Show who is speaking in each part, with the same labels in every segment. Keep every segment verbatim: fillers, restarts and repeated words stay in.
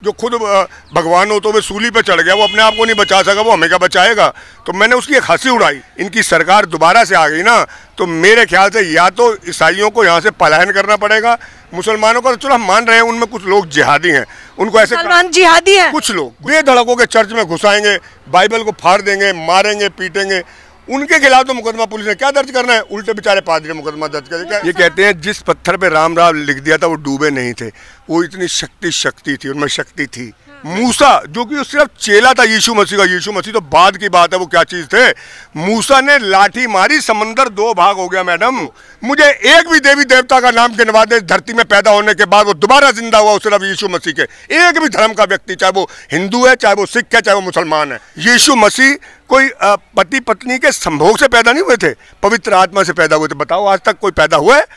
Speaker 1: जो खुद भगवान हो तो वे सूली पे चढ़ गया, वो अपने आप को नहीं बचा सका, वो हमें क्या बचाएगा। तो मैंने उसकी एक हंसी उड़ाई। इनकी सरकार दोबारा से आ गई ना, तो मेरे ख्याल से या तो ईसाइयों को यहाँ से पलायन करना पड़ेगा, मुसलमानों को तो चलो हम मान रहे हैं उनमें कुछ लोग जिहादी हैं, उनको ऐसे
Speaker 2: मुसलमान जिहादी हैं,
Speaker 1: कुछ लोग बेधड़कों के चर्च में घुसाएंगे, बाइबल को फाड़ देंगे, मारेंगे, पीटेंगे, उनके खिलाफ तो मुकदमा पुलिस ने क्या दर्ज करना है, उल्टे बेचारे पादरी ने मुकदमा दर्ज करेगा। ये कहते हैं जिस पत्थर पे राम राम लिख दिया था वो डूबे नहीं थे, वो इतनी शक्ति शक्ति थी, उनमें शक्ति थी। मूसा जो कि सिर्फ चेला था यीशु मसीह का, यीशु मसीह तो बाद की बात है, वो क्या चीज थे। मूसा ने लाठी मारी, समंदर दो भाग हो गया। मैडम मुझे एक भी देवी देवता का नाम गिनवा दे धरती में पैदा होने के बाद वो दोबारा जिंदा हुआ, सिर्फ यीशु मसीह के। एक भी धर्म का व्यक्ति, चाहे वो हिंदू है, चाहे वो सिख है, चाहे वो मुसलमान है, यीशु मसीह कोई पति पत्नी के संभोग से पैदा नहीं हुए थे, पवित्र आत्मा से पैदा हुए थे। बताओ आज तक कोई पैदा हुआ है?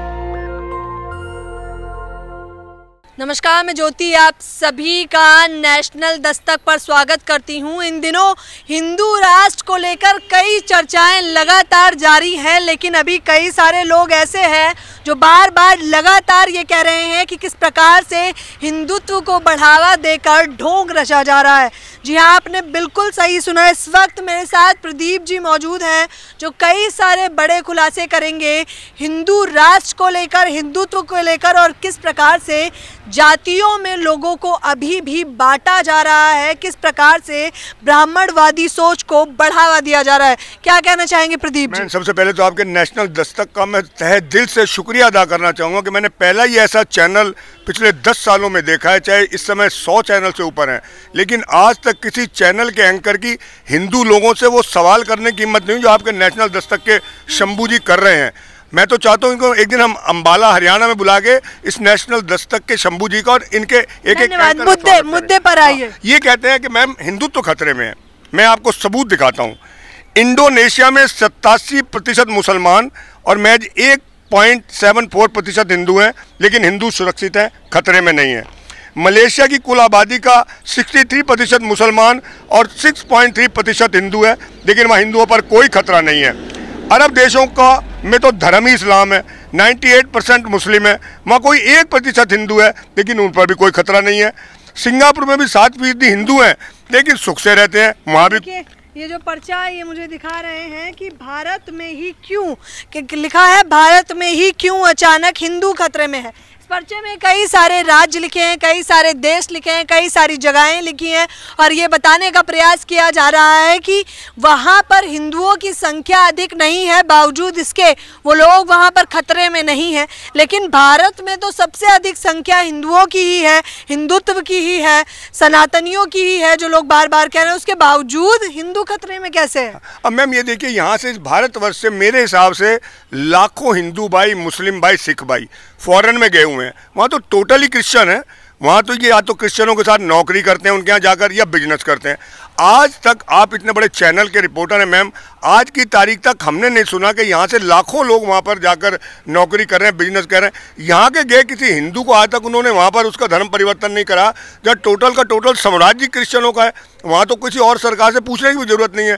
Speaker 2: नमस्कार, मैं ज्योति आप सभी का नेशनल दस्तक पर स्वागत करती हूं। इन दिनों हिंदू राष्ट्र को लेकर कई चर्चाएं लगातार जारी हैं, लेकिन अभी कई सारे लोग ऐसे हैं जो बार बार लगातार ये कह रहे हैं कि किस प्रकार से हिंदुत्व को बढ़ावा देकर ढोंग रचा जा रहा है। जी हाँ, आपने बिल्कुल सही सुना। इस वक्त मेरे साथ प्रदीप जी मौजूद हैं जो कई सारे बड़े खुलासे करेंगे हिंदू राष्ट्र को लेकर, हिंदुत्व को लेकर, और किस प्रकार से जातियों में लोगों को अभी भी बांटा जा रहा है, किस प्रकार से ब्राह्मणवादी सोच को बढ़ावा दिया जा रहा है। क्या कहना चाहेंगे प्रदीप जी?
Speaker 1: सबसे पहले तो आपके नेशनल दस्तक का मैं तहे दिल से शुक्रिया अदा करना चाहूँगा कि मैंने पहला ही ऐसा चैनल पिछले दस सालों में देखा है, चाहे इस समय सौ चैनल से ऊपर हैं, लेकिन आज तक किसी चैनल के एंकर की हिंदू लोगों से वो सवाल करने की हिम्मत नहीं जो आपके नेशनल दस्तक के शंभू जी कर रहे हैं। मैं तो चाहता हूँ इनको एक दिन हम अंबाला हरियाणा में बुला के इस नेशनल दस्तक के शंभू जी का और इनके एक एक
Speaker 2: मुद्दे मुद्दे पर आइए।
Speaker 1: ये कहते हैं कि मैम हिंदुत्व खतरे में है। मैं आपको सबूत दिखाता हूँ। इंडोनेशिया में सत्तासी प्रतिशत मुसलमान और महज एक पॉइंट सेवन फोर प्रतिशत हिंदू हैं, लेकिन हिंदू सुरक्षित हैं, खतरे में नहीं है। मलेशिया की कुल आबादी का तिरसठ प्रतिशत मुसलमान और छह पॉइंट तीन प्रतिशत हिंदू है, लेकिन वहाँ हिंदुओं पर कोई खतरा नहीं है। अरब देशों का में तो धर्म ही इस्लाम है, अट्ठानवे परसेंट मुस्लिम है, वहाँ कोई एक प्रतिशत हिंदू है, लेकिन उन पर भी कोई खतरा नहीं है। सिंगापुर में भी सात फीसदी हिंदू हैं, लेकिन सुख से रहते हैं, वहाँ भी।
Speaker 2: ये जो पर्चा ये मुझे दिखा रहे हैं कि भारत में ही क्यों, कि लिखा है भारत में ही क्यों अचानक हिंदू खतरे में है। पर्चे में कई सारे राज्य लिखे हैं, कई सारे देश लिखे हैं, कई सारी जगहें लिखी हैं, और ये बताने का प्रयास किया जा रहा है कि वहाँ पर हिंदुओं की संख्या अधिक नहीं है, बावजूद इसके वो लोग वहाँ पर खतरे में नहीं हैं। लेकिन भारत में तो सबसे अधिक संख्या हिंदुओं की ही है, हिंदुत्व की ही है, सनातनियों की ही है, जो लोग बार बार कह रहे हैं, उसके बावजूद हिंदू खतरे में कैसे है?
Speaker 1: अब मैम ये देखिए, यहाँ से भारतवर्ष से मेरे हिसाब से लाखों हिंदू भाई, मुस्लिम भाई, सिख भाई फॉरेन में गए हुए हैं। वहाँ तो टोटली क्रिश्चियन है, वहाँ तो ये या तो क्रिश्चियनों के साथ नौकरी करते हैं उनके यहाँ जाकर, या बिजनेस करते हैं। आज तक आप इतने बड़े चैनल के रिपोर्टर हैं मैम, आज की तारीख तक हमने नहीं सुना कि यहाँ से लाखों लोग वहाँ पर जाकर नौकरी कर रहे हैं, बिजनेस कर रहे हैं। यहाँ के गए किसी हिंदू को आज तक उन्होंने वहाँ पर उसका धर्म परिवर्तन नहीं करा। जब टोटल का टोटल साम्राज्य क्रिश्चियनों का है, वहाँ तो किसी और सरकार से पूछने की भी जरूरत नहीं है।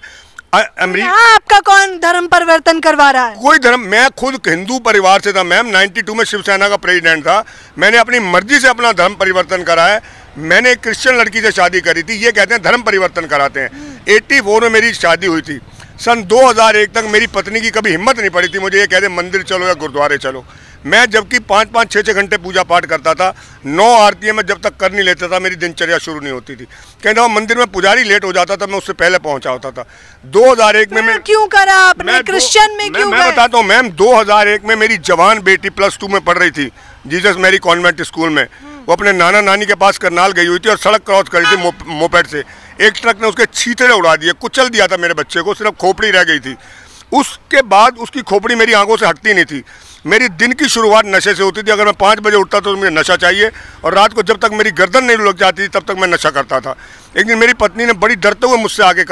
Speaker 2: यहाँ आपका कौन धर्म परिवर्तन करवा रहा है?
Speaker 1: कोई धर्म, मैं खुद हिंदू परिवार से था मैम, बानवे में शिवसेना का प्रेसिडेंट था, मैंने अपनी मर्जी से अपना धर्म परिवर्तन करा है। मैंने एक क्रिश्चियन लड़की से शादी करी थी, ये कहते हैं धर्म परिवर्तन कराते हैं। चौरासी में मेरी शादी हुई थी। सन दो हज़ार एक तक मेरी पत्नी की कभी हिम्मत नहीं पड़ी थी मुझे ये कहते मंदिर चलो या गुरुद्वारे चलो। मैं जबकि पाँच पाँच छः छः घंटे पूजा पाठ करता था, नौ आरतियाँ मैं जब तक कर नहीं लेता था मेरी दिनचर्या शुरू नहीं होती थी। कहते वो मंदिर में पुजारी लेट हो जाता था, मैं उससे पहले पहुंचा होता था। दो हज़ार एक में मैं
Speaker 2: क्यों करा आपने क्रिश्चियन में क्यों?
Speaker 1: मैं बताता हूँ मैम, दो हज़ार एक में मेरी जवान बेटी प्लस टू में पढ़ रही थी जीसस मैरी कॉन्वेंट स्कूल में। वो अपने नाना नानी के पास करनाल गई हुई थी और सड़क क्रॉस करी थी मोपेड से। एक ट्रक ने उसके छींतरे उड़ा दिए, कुचल दिया था मेरे बच्चे को, सिर्फ खोपड़ी रह गई थी। उसके बाद उसकी खोपड़ी मेरी आंखों से हटती नहीं थी। मेरी दिन की शुरुआत नशे से होती थी। अगर मैं पाँच बजे उठता तो मुझे नशा चाहिए, और रात को जब तक मेरी गर्दन नहीं लग जाती तब तक मैं नशा करता था। एक दिन मेरी पत्नी ने बड़ी डरते हुए मुझसे आके कहा,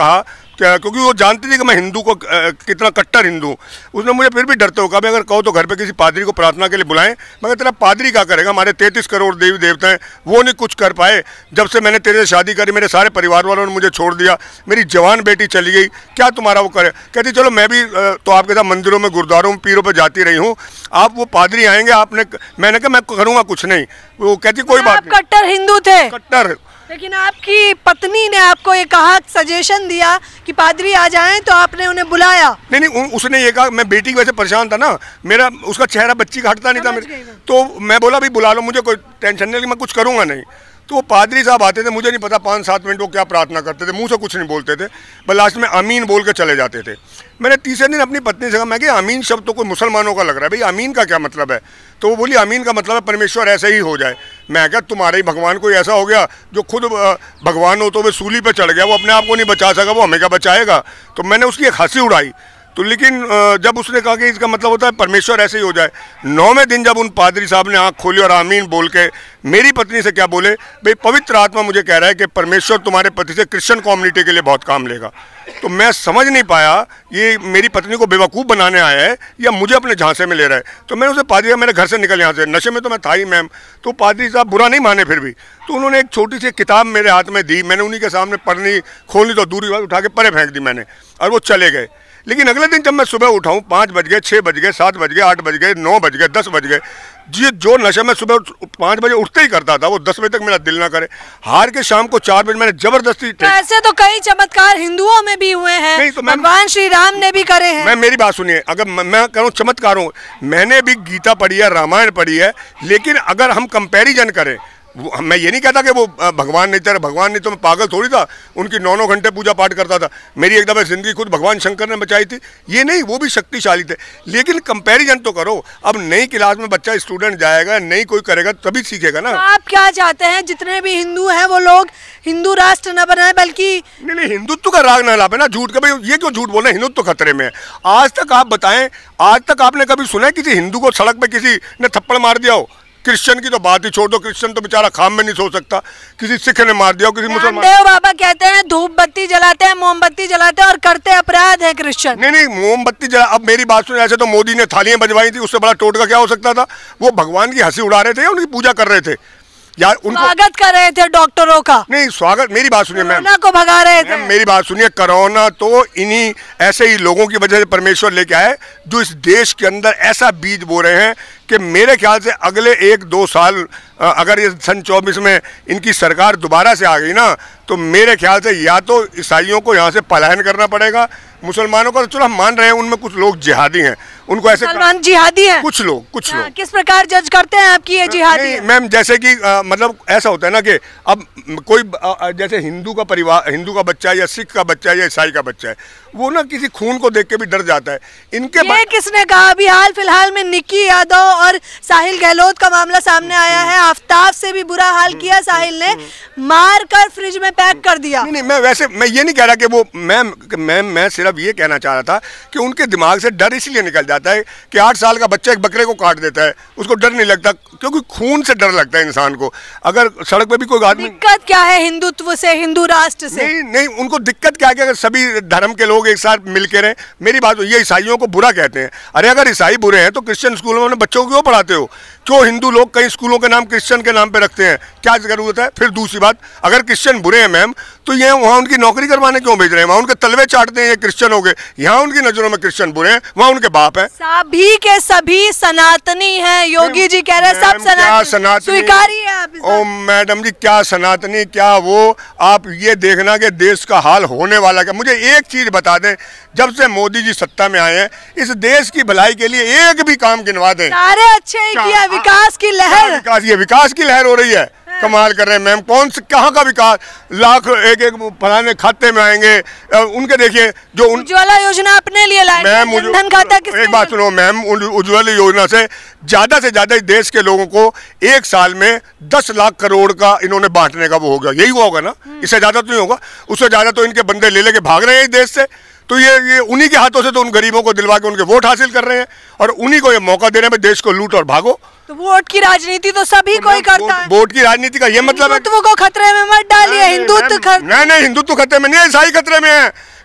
Speaker 1: क्या, क्योंकि वो जानती थी कि मैं हिंदू को कितना कट्टर हिंदू। उसने मुझे फिर भी डरते हो कहा अगर कहो तो घर पे किसी पादरी को प्रार्थना के लिए बुलाएं। मगर तेरा पादरी क्या करेगा, हमारे तैंतीस करोड़ देवी देवता हैं, वो नहीं कुछ कर पाए। जब से मैंने तेरे से शादी करी मेरे सारे परिवार वालों ने मुझे छोड़ दिया, मेरी जवान बेटी चली गई, क्या तुम्हारा वो करे। कहती चलो मैं भी तो आपके साथ मंदिरों में गुरुद्वारों में पीरों पर जाती रही हूँ, आप वो पादरी आएंगे आपने, मैंने कहा मैं करूँगा कुछ नहीं। वो कहती कोई बात नहीं।
Speaker 2: कट्टर हिंदू थे,
Speaker 1: कट्टर।
Speaker 2: लेकिन आपकी पत्नी ने आपको ये कहा, सजेशन दिया कि पादरी आ जाएं, तो आपने उन्हें बुलाया? नहीं
Speaker 1: नहीं, उसने ये कहा, मैं बेटी की वजह से परेशान था ना, मेरा उसका चेहरा बच्ची का हटता नहीं था मेरे, तो मैं बोला भी बुला लो, मुझे कोई टेंशन नहीं, मैं कुछ करूँगा नहीं। तो वो पादरी साहब आते थे, मुझे नहीं पता पाँच सात मिनट वो क्या प्रार्थना करते थे, मुंह से कुछ नहीं बोलते थे, बस लास्ट में आमीन बोल के चले जाते थे। मैंने तीसरे दिन अपनी पत्नी से कहा, मैं कि आमीन शब्द तो कोई मुसलमानों का लग रहा है, भाई आमीन का क्या मतलब है। तो वो बोली आमीन का मतलब है परमेश्वर ऐसे ही हो जाए। मैं क्या तुम्हारे ही भगवान कोई ऐसा हो गया जो खुद भगवान हो तो वो सूली पे चढ़ गया, वो अपने आप को नहीं बचा सका, वो हमें क्या बचाएगा। तो मैंने उसकी एक हंसी उड़ाई। तो लेकिन जब उसने कहा कि इसका मतलब होता है परमेश्वर ऐसे ही हो जाए, नौवें दिन जब उन पादरी साहब ने आंख खोली और आमीन बोल के मेरी पत्नी से क्या बोले, भाई पवित्र आत्मा मुझे कह रहा है कि परमेश्वर तुम्हारे पति से क्रिश्चियन कम्युनिटी के लिए बहुत काम लेगा। तो मैं समझ नहीं पाया ये मेरी पत्नी को बेवकूफ़ बनाने आया है या मुझे अपने झांसे में ले रहा है। तो मैंने उसे पादरी मेरे घर से निकल यहाँ से, नशे में तो मैं था ही मैम। तो पादरी साहब बुरा नहीं माने फिर भी, तो उन्होंने एक छोटी सी किताब मेरे हाथ में दी, मैंने उन्हीं के सामने पढ़नी खोलनी तो दूरी बात उठा के परे फेंक दी मैंने, और वो चले गए। लेकिन अगले दिन जब मैं सुबह उठाऊँ पाँच बज गए, छः बज गए, सात बज गए, आठ बज गए, नौ बज गए, दस बज गए, जी जो नशा मैं सुबह पाँच बजे उठते ही करता था वो दस बजे तक मेरा दिल ना करे, हार के शाम को चार बजे मैंने जबरदस्ती।
Speaker 2: तो ऐसे तो कई चमत्कार हिंदुओं में भी हुए हैं, नहीं तो भगवान श्री राम ने भी करे हैं।
Speaker 1: मैं मेरी बात सुनिए, अगर मैं करूँ चमत्कारों, मैंने भी गीता पढ़ी है, रामायण पढ़ी है, लेकिन अगर हम कंपैरिजन करें, मैं ये नहीं कहता कि वो भगवान नहीं था, भगवान नहीं तो मैं पागल थोड़ी था, उनकी नौ नौ घंटे पूजा पाठ करता था। मेरी एक दफ़ा ज़िंदगी खुद भगवान शंकर ने बचाई थी, ये नहीं, वो भी शक्तिशाली थे। लेकिन कंपैरिजन तो करो, अब नई क्लास में बच्चा स्टूडेंट जाएगा, नहीं कोई करेगा तभी सीखेगा ना।
Speaker 2: तो आप क्या चाहते हैं जितने भी हिंदू हैं वो लोग हिंदू राष्ट्र न बनाए, बल्कि
Speaker 1: नहीं नहीं हिंदुत्व का राग ना लापे ना, झूठ का, भाई ये क्यों झूठ बोल रहे हैं, हिंदुत्व खतरे में है। आज तक आप बताएं, आज तक आपने कभी सुना है किसी हिंदू को सड़क पे किसी ने थप्पड़ मार दिया हो? क्रिश्चियन की तो बात ही छोड़ दो, क्रिश्चियन तो बेचारा खाम में नहीं सो सकता, किसी सिख ने मार दिया, किसी मुसलमान।
Speaker 2: देव बाबा कहते हैं धूप बत्ती जलाते हैं, मोमबत्ती जलाते हैं और करते अपराध है क्रिश्चियन।
Speaker 1: नहीं नहीं मोमबत्ती जला, अब मेरी बात सुनो, ऐसे तो मोदी ने थालियां बजवाई थी, उससे बड़ा टोटका क्या हो सकता था? वो भगवान की हंसी उड़ा रहे थे या उनकी पूजा कर रहे थे यार? उनको
Speaker 2: स्वागत कर रहे थे डॉक्टरों का।
Speaker 1: नहीं स्वागत, मेरी बात सुनिए मैम,
Speaker 2: कोरोना को भगा रहे थे।
Speaker 1: मेरी बात सुनिए, कोरोना तो इन्हीं ऐसे ही लोगों की वजह से परमेश्वर लेके आए जो इस देश के अंदर ऐसा बीज बो रहे हैं कि मेरे ख्याल से अगले एक दो साल, अगर ये सन चौबीस में इनकी सरकार दोबारा से आ गई ना, तो मेरे ख्याल से या तो ईसाइयों को यहाँ से पलायन करना पड़ेगा, मुसलमानों का तो चलो हम मान रहे हैं उनमें कुछ लोग जिहादी हैं, उनको ऐसे
Speaker 2: मुसलमान जिहादी हैं,
Speaker 1: कुछ लोग कुछ लोग
Speaker 2: किस प्रकार जज करते हैं आपकी ये जिहादी?
Speaker 1: मैम जैसे कि आ, मतलब ऐसा होता है ना कि अब कोई आ, जैसे हिंदू का परिवार, हिंदू का बच्चा है या सिख का बच्चा है या ईसाई का बच्चा है, वो ना किसी खून को देख के भी डर जाता है। इनके
Speaker 2: ये किसने कहा? अभी हाल फिलहाल में निक्की यादव और साहिल गहलोत का मामला सामने आया है। आफ्ताब से भी बुरा हाल किया साहिल ने, मार कर फ्रिज में पैक कर दिया।
Speaker 1: नहीं नहीं मैं वैसे मैं ये नहीं कह रहा कि वो, मैम मैं मैं सिर्फ ये कहना चाह रहा था कि उनके दिमाग से डर इसलिए निकल जाता है कि आठ साल का बच्चा एक बकरे को काट देता है, उसको डर नहीं लगता, क्योंकि खून से डर लगता है इंसान को। अगर सड़क पे भी कोई आदमी,
Speaker 2: दिक्कत क्या है हिंदुत्व से, हिंदू राष्ट्र से?
Speaker 1: नहीं नहीं उनको दिक्कत क्या है कि अगर सभी धर्म के लोग एक साथ मिलकर रहे। मेरी बात ये ईसाइयों को बुरा कहते हैं, अरे अगर ईसाई बुरे हैं तो क्रिश्चियन स्कूलों में बच्चों को क्यों पढ़ाते हो? क्यों हिंदू लोग कई स्कूलों के नाम क्रिश्चियन के नाम पे रखते हैं, क्या जरूरत है? फिर दूसरी बात, अगर क्रिश्चियन बुरे हैं मैम तो ये वहाँ उनकी नौकरी करवाने क्यों भेज रहे हैं? वहाँ उनके तलवे चाटते हैं ये क्रिश्चियन हो गए, यहाँ उनकी नजरों में क्रिश्चियन बुरे हैं, वहाँ उनके बाप है।
Speaker 2: सभी के सभी सनातनी हैं, योगी जी कह रहे हैं सब सनातनी, स्वीकारिए आप।
Speaker 1: ओ मैडम जी क्या सनातनी क्या वो, आप ये देखना कि देश का हाल होने वाला क्या। मुझे एक चीज बता दें, जब से मोदी जी सत्ता में आए हैं इस देश की भलाई के लिए एक भी काम गिनवा दें।
Speaker 2: सारे अच्छे ही किया, विकास की लहर,
Speaker 1: विकास ये विकास की लहर हो रही है, कमाल कर रहे हैं मैम। कौन से कहाँ का विकास, लाख एक एक फलाने खाते में आएंगे उनके, देखिए जो
Speaker 2: उज्ज्वला योजना अपने लिए लाए
Speaker 1: मैम,
Speaker 2: जनधन खाता
Speaker 1: एक बात सुनो मैम, उज्ज्वला योजना से ज्यादा से ज्यादा देश के लोगों को एक साल में दस लाख करोड़ का इन्होंने बांटने का वो होगा, यही हुआ होगा ना, इससे ज्यादा तो नहीं होगा। उससे ज्यादा तो इनके बंदे ले लेके भाग रहे हैं इस देश से, तो ये ये उन्हीं के हाथों से तो उन गरीबों को दिलवा के उनके वोट हासिल कर रहे हैं और उन्हीं को ये मौका दे रहे हैं देश को लूट और भागो।
Speaker 2: तो वोट की राजनीति तो सभी तो कोई करता है।
Speaker 1: वोट की राजनीति का ये मतलब है
Speaker 2: हिंदुत्व को खतरे में मत डालिए। हिंदुत्व
Speaker 1: नहीं नहीं हिंदुत्व खतरे में नहीं है, ईसाई खतरे में है।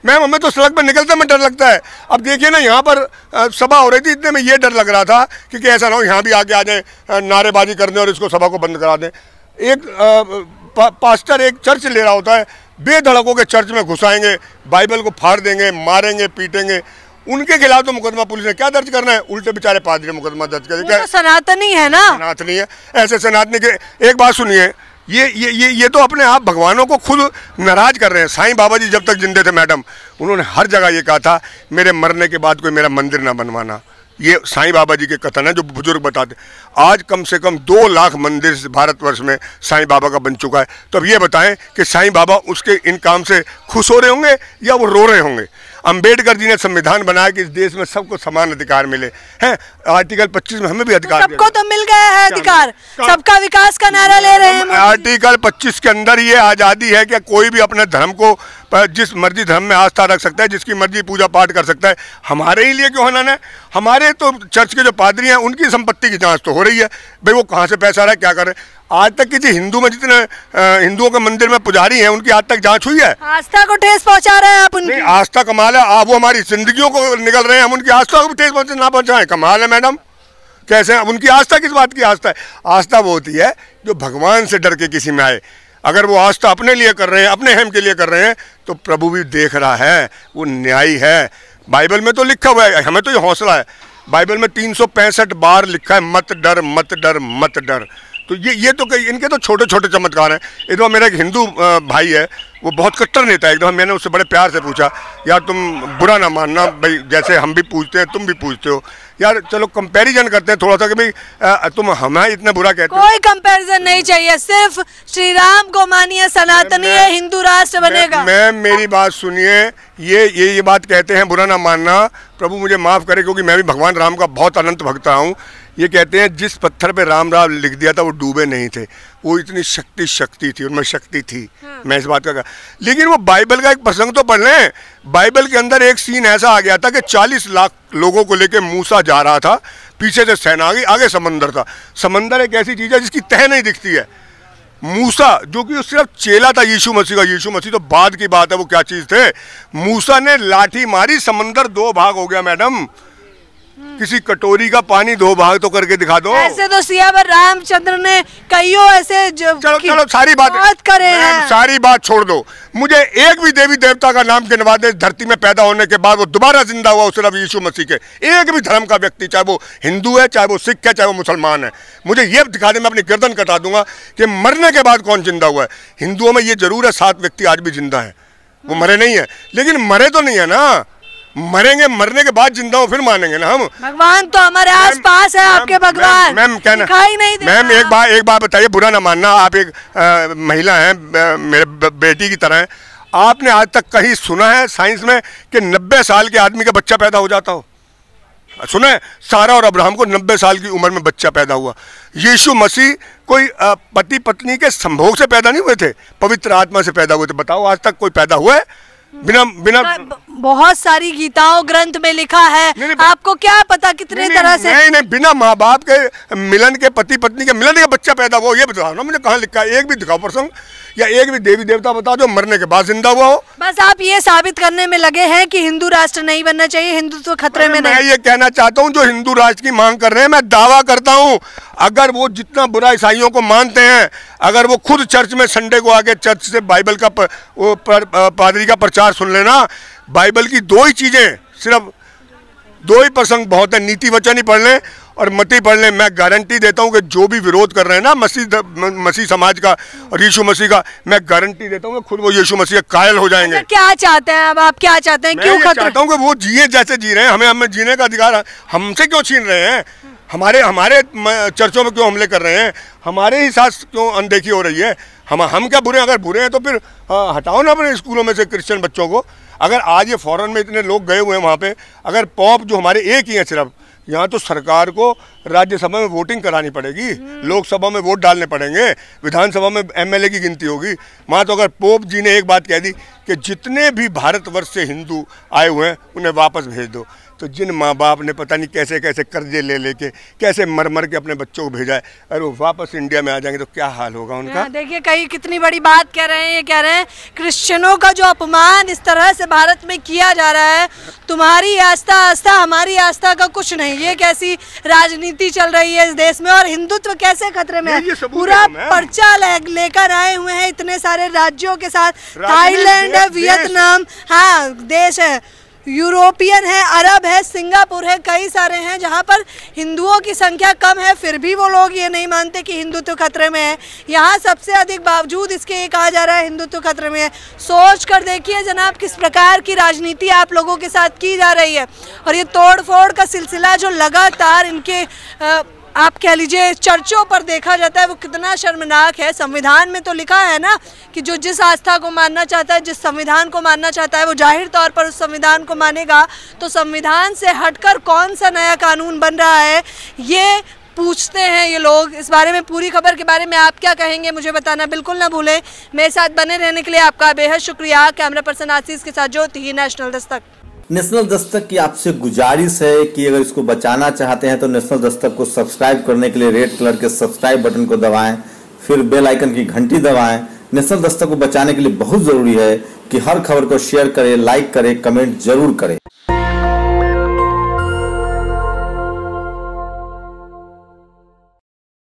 Speaker 1: मैम हमें तो सड़क पर निकलते में डर लगता है। अब देखिए ना, यहाँ पर आ, सभा हो रही थी, इतने में ये डर लग रहा था कि, कि ऐसा ना हो यहाँ भी आके आ जाए नारेबाजी करने और इसको सभा को बंद करा दें। एक आ, पा, पास्टर एक चर्च ले रहा होता है, बेधड़कों के चर्च में घुसाएंगे, बाइबल को फाड़ देंगे, मारेंगे, पीटेंगे। उनके खिलाफ तो मुकदमा पुलिस ने क्या दर्ज करना है, उल्टे बेचारे पादरी मुकदमा दर्ज कर दिया।
Speaker 2: तो सनातनी है ना,
Speaker 1: सनातनी है। ऐसे सनातनी के एक बात सुनिए, ये ये ये ये तो अपने आप भगवानों को खुद नाराज कर रहे हैं। साईं बाबा जी जब तक जिंदे थे मैडम, उन्होंने हर जगह ये कहा था, मेरे मरने के बाद कोई मेरा मंदिर ना बनवाना। ये साईं बाबा जी के कथन है जो बुजुर्ग बताते। आज कम से कम दो लाख मंदिर भारतवर्ष में साईं बाबा का बन चुका है। तो अब ये बताएं कि साईं बाबा उसके इन काम से खुश हो रहे होंगे या वो रो रहे होंगे। अंबेडकर जी ने संविधान बनाया कि इस देश में सबको समान अधिकार मिले हैं। आर्टिकल पच्चीस में हमें भी अधिकार,
Speaker 2: सबको तो मिल गया है अधिकार, सबका विकास का नारा ले रहे हैं।
Speaker 1: आर्टिकल पच्चीस के अंदर ये आज़ादी है कि कोई भी अपने धर्म को जिस मर्जी धर्म में आस्था रख सकता है, जिसकी मर्जी पूजा पाठ कर सकता है। हमारे ही लिए क्यों होना है? हमारे तो चर्च के जो पादरी हैं उनकी संपत्ति की जांच तो हो रही है, भाई वो कहाँ से पैसा आ रहा है, क्या कर रहे हैं। आज तक किसी हिंदू में जितने हिंदुओं के मंदिर में पुजारी हैं उनकी आज तक जांच हुई है?
Speaker 2: आस्था को ठेस पहुंचा रहे हैं आप उनकी।
Speaker 1: आस्था कमाल है, आप वो हमारी जिंदगियों को निकल रहे हैं, हम उनकी आस्था को भी ठेस पहुंचे ना पहुंचाएं, कमाल है मैडम। कैसे अब उनकी आस्था किस बात की आस्था है? आस्था वो होती है जो भगवान से डर के किसी में आए। अगर वो आस्था अपने लिए कर रहे हैं, अपने हेम के लिए कर रहे हैं, तो प्रभु भी देख रहा है, वो न्यायी है। बाइबल में तो लिखा हुआ है, हमें तो ये हौसला है। बाइबल में तीन सौ पैंसठ बार लिखा है, मत डर मत डर मत डर। तो ये ये तो कई इनके तो छोटे छोटे चमत्कार हैं। एक दफ़ा मेरा एक हिंदू भाई है, वो बहुत कट्टर नेता है। एक दफ़ा मैंने उससे बड़े प्यार से पूछा, यार तुम बुरा ना मानना भाई, जैसे हम भी पूछते हैं तुम भी पूछते हो यार, चलो कंपैरिजन करते हैं थोड़ा सा कि भाई तुम हमें इतना बुरा कहते हो।
Speaker 2: कोई कंपैरिजन नहीं चाहिए, सिर्फ श्री राम को मानिए, सनातनी है, हिंदू राष्ट्र बनेगा।
Speaker 1: मैं मेरी बात सुनिए, ये ये ये बात कहते हैं बुरा ना मानना, प्रभु मुझे माफ़ करे क्योंकि मैं भी भगवान राम का बहुत अनंत भक्त रहा हूँ। ये कहते हैं जिस पत्थर पे राम राम लिख दिया था वो डूबे नहीं थे, वो इतनी शक्ति शक्ति थी, उनमें शक्ति थी। हाँ। मैं इस बात का कहा, लेकिन वो बाइबल का एक प्रसंग तो पढ़ लें। बाइबल के अंदर एक सीन ऐसा आ गया था कि चालीस लाख लोगों को लेकर मूसा जा रहा था, पीछे से सेना आ गई, आगे समंदर था। समंदर एक ऐसी चीज़ है जिसकी तह नहीं दिखती है। मूसा जो कि सिर्फ चेला था यीशु मसीह का, यीशु मसीह तो बाद की बात है, वो क्या चीज़ थे। मूसा ने लाठी मारी, समंदर दो भाग हो गया मैडम। किसी कटोरी का पानी दो भाग तो करके दिखा दो।
Speaker 2: ऐसे तो सियावर रामचंद्र ने कईयों ऐसे जो
Speaker 1: चलो चलो सारी बात
Speaker 2: बात करे हैं।
Speaker 1: सारी बात छोड़ दो, मुझे एक भी देवी देवता का नाम गिनवा दे धरती में पैदा होने के बाद वो दोबारा जिंदा हुआ सिर्फ यीशु मसीह के। एक भी धर्म का व्यक्ति, चाहे वो हिंदू है, चाहे वो सिख है, चाहे वो मुसलमान है, मुझे ये दिखा दे, मैं अपनी गर्दन कटा दूंगा कि मरने के बाद कौन जिंदा हुआ है। हिंदुओं में ये जरूर है सात व्यक्ति आज भी जिंदा है, वो मरे नहीं है, लेकिन मरे तो नहीं है ना। मरेंगे, मरने के बाद जिंदा हो फिर मानेंगे ना हम।
Speaker 2: भगवान तो हमारे आसपास है, आपके भगवान
Speaker 1: मैम कहना
Speaker 2: दिखाई नहीं देता।
Speaker 1: मैम एक बात एक बात बताइए, बुरा ना मानना, आप एक आ, महिला हैं, मेरे बेटी की तरह हैं, आपने आज तक कहीं सुना है साइंस में कि नब्बे साल के आदमी का बच्चा पैदा हो जाता हो? सुना है? सारा और अब्राहम को नब्बे साल की उम्र में बच्चा पैदा हुआ। यीशु मसीह कोई पति पत्नी के संभोग से पैदा नहीं हुए थे, पवित्र आत्मा से पैदा हुए थे। बताओ आज तक कोई पैदा हुआ है बिना बिना?
Speaker 2: बहुत सारी गीताओं ग्रंथ में लिखा है, नहीं, नहीं, आपको क्या पता कितने
Speaker 1: नहीं,
Speaker 2: तरह से।
Speaker 1: नहीं नहीं बिना माँ बाप के मिलन के, पति पत्नी के मिलन के बच्चा पैदा हुआ, ये बताओ ना मुझे, कहाँ लिखा है? एक भी दिखाओ प्रसंग, या एक भी देवी देवता बताओ जो मरने के बाद जिंदा हुआ हो।
Speaker 2: बस आप ये साबित करने में लगे हैं कि हिंदू राष्ट्र नहीं बनना चाहिए, हिंदुत्व खतरे में नहीं।
Speaker 1: मैं ये कहना चाहता हूँ जो हिंदू राष्ट्र की मांग कर रहे हैं, मैं दावा करता हूँ अगर वो जितना बुरा ईसाइयों को मानते हैं, अगर वो खुद चर्च में संडे को आके चर्च से बाइबल का प, वो पर, पादरी का प्रचार सुन लेना, बाइबल की दो ही चीज़ें, सिर्फ दो ही प्रसंग बहुत है, नीति वचन ही पढ़ लें और मती पढ़ लें, मैं गारंटी देता हूँ कि जो भी विरोध कर रहे हैं ना मसीह मसीह समाज का और यीशु मसीह का, मैं गारंटी देता हूँ कि खुद वो यीशु मसीह कायल हो जाएंगे।
Speaker 2: क्या चाहते हैं अब आप, क्या चाहते हैं? क्यों खतरा?
Speaker 1: चाहता हूँ कि वो जिए जैसे जी रहे हैं, हमें हमें जीने का अधिकार हमसे क्यों छीन रहे हैं? हमारे हमारे चर्चों में क्यों हमले कर रहे हैं? हमारे ही साथ क्यों अनदेखी हो रही है? हम हम क्या बुरे हैं? अगर बुरे हैं तो फिर हटाओ ना अपने स्कूलों में से क्रिश्चियन बच्चों को। अगर आज ये फॉरेन में इतने लोग गए हुए हैं वहाँ पे, अगर पॉप जो हमारे एक ही हैं सिर्फ, यहाँ तो सरकार को राज्यसभा में वोटिंग करानी पड़ेगी, लोकसभा में वोट डालने पड़ेंगे, विधानसभा में एमएलए की गिनती होगी। वहाँ तो अगर पोप जी ने एक बात कह दी कि जितने भी भारतवर्ष से हिंदू आए हुए हैं उन्हें वापस भेज दो, तो जिन माँ बाप ने पता नहीं कैसे कैसे कर्जे ले लेके कैसे मर मर के अपने बच्चों को भेजा है, अरे वो वापस इंडिया में आ जाएंगे तो क्या हाल होगा उनका।
Speaker 2: देखिए कई कितनी बड़ी बात कह रहे हैं, ये कह रहे हैं क्रिश्चियनों का जो अपमान इस तरह से भारत में किया जा रहा है, तुम्हारी आस्था आस्था हमारी आस्था का कुछ नहीं, ये कैसी राजनीति चल रही है इस देश में और हिंदुत्व कैसे खतरे में है। पूरा पर्चा लेकर आए हुए हैं इतने सारे राज्यों के साथ, थाईलैंड है, वियतनाम, हाँ देश है, यूरोपियन है, अरब है, सिंगापुर है, कई सारे हैं जहां पर हिंदुओं की संख्या कम है, फिर भी वो लोग ये नहीं मानते कि हिंदुत्व खतरे में है। यहाँ सबसे अधिक बावजूद इसके ये कहा जा रहा है हिंदुत्व खतरे में है। सोच कर देखिए जनाब किस प्रकार की राजनीति आप लोगों के साथ की जा रही है और ये तोड़ फोड़ का सिलसिला जो लगातार इनके आ, आप कह लीजिए चर्चों पर देखा जाता है वो कितना शर्मनाक है। संविधान में तो लिखा है ना कि जो जिस आस्था को मानना चाहता है, जिस संविधान को मानना चाहता है वो जाहिर तौर पर उस संविधान को मानेगा। तो संविधान से हटकर कौन सा नया कानून बन रहा है ये पूछते हैं ये लोग। इस बारे में पूरी खबर के बारे में आप क्या कहेंगे मुझे बताना बिल्कुल ना भूलें। मेरे साथ बने रहने के लिए आपका बेहद शुक्रिया। कैमरा पर्सन आशीष के साथ ज्योति, नेशनल दस्तक।
Speaker 3: नेशनल दस्तक की आपसे गुजारिश है कि अगर इसको बचाना चाहते हैं तो नेशनल दस्तक को सब्सक्राइब करने के लिए रेड कलर के सब्सक्राइब बटन को दबाएं, फिर बेल आइकन की घंटी दबाएं। नेशनल दस्तक को बचाने के लिए बहुत जरूरी है कि हर खबर को शेयर करें, लाइक करें, कमेंट जरूर करें।